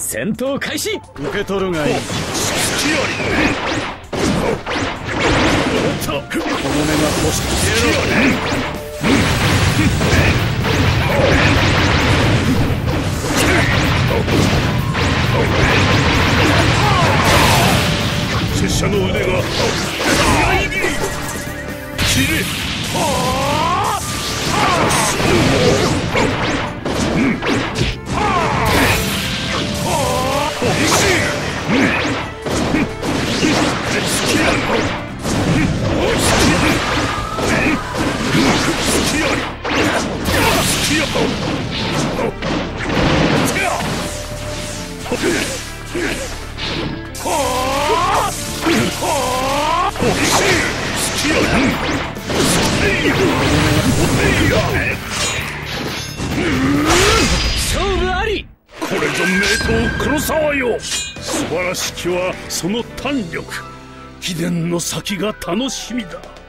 戦闘開始。 受け取るがいい。 隙あり。 この目が欲しくて拙者の腕が裏切り切れ。 勝負あり。 これぞ名刀黒沢よ。素晴らしきはその胆力。秘伝の先が楽しみだ。